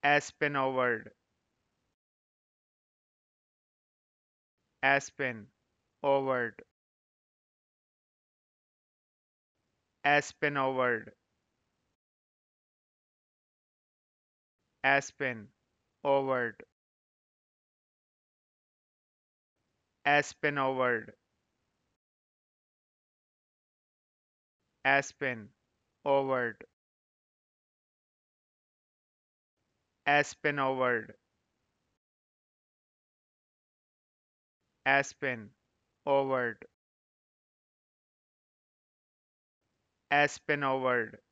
Aspen word. Aspen word. Aspen word. Aspen word. Aspen word. Aspen word. Aspen word. Aspen word. Aspen word.